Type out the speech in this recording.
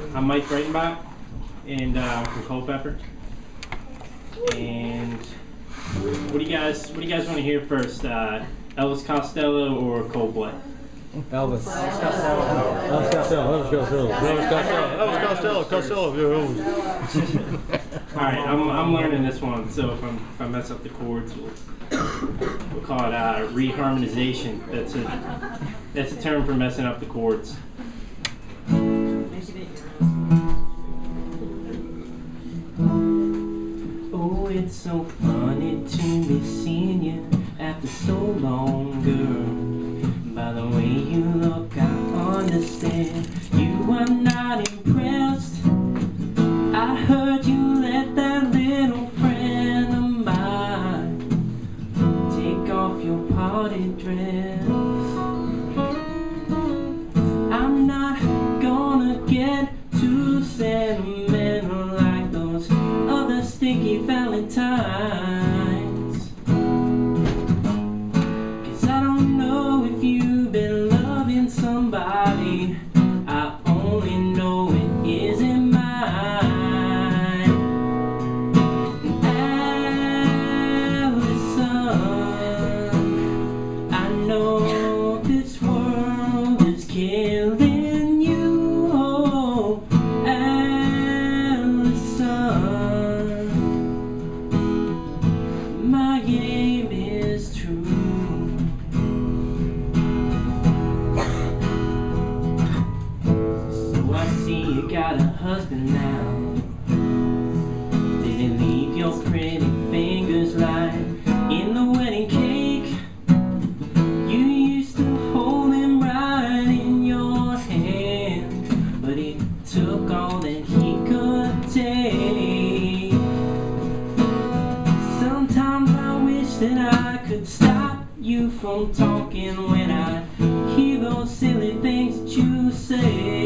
I'm Mike Breitenbach, and I'm from Culpeper. And what do you guys want to hear first? Elvis Costello or Coldplay? Elvis. Elvis Costello. All right, I'm learning this one, so if I mess up the chords, we'll call it reharmonization. That's a term for messing up the chords. Oh, it's so funny to be seeing you after so long, girl. By the way you look, I understand you are not impressed. I heard you let that little friend of mine take off your party dress. I'm not gonna get too sentimental like those other sticky Valentines, 'cause I don't know if you've been loving somebody. I only know it isn't mine. Allison, I know this world is killing you. Oh, Allison, my aim is true. So I see you got a husband now. Did he leave your pretty fingers lying in the wedding cake? You used to hold him right in your hand, but he took all that he could take. Sometimes I wish that I could stop you from talking when I hear those silly things that you say.